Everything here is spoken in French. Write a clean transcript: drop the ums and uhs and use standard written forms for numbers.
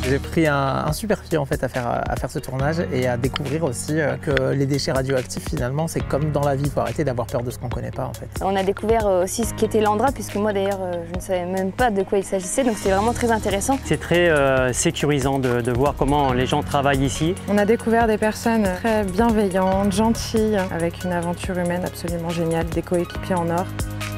J'ai pris un super pied en fait à faire ce tournage et à découvrir aussi que les déchets radioactifs finalement c'est comme dans la vie, il faut arrêter d'avoir peur de ce qu'on connaît pas en fait. On a découvert aussi ce qu'était l'Andra puisque moi d'ailleurs je ne savais même pas de quoi il s'agissait, donc c'était vraiment très intéressant. C'est très sécurisant de voir comment les gens travaillent ici. On a découvert des personnes très bienveillantes, gentilles, avec une aventure humaine absolument géniale, des coéquipiers en or.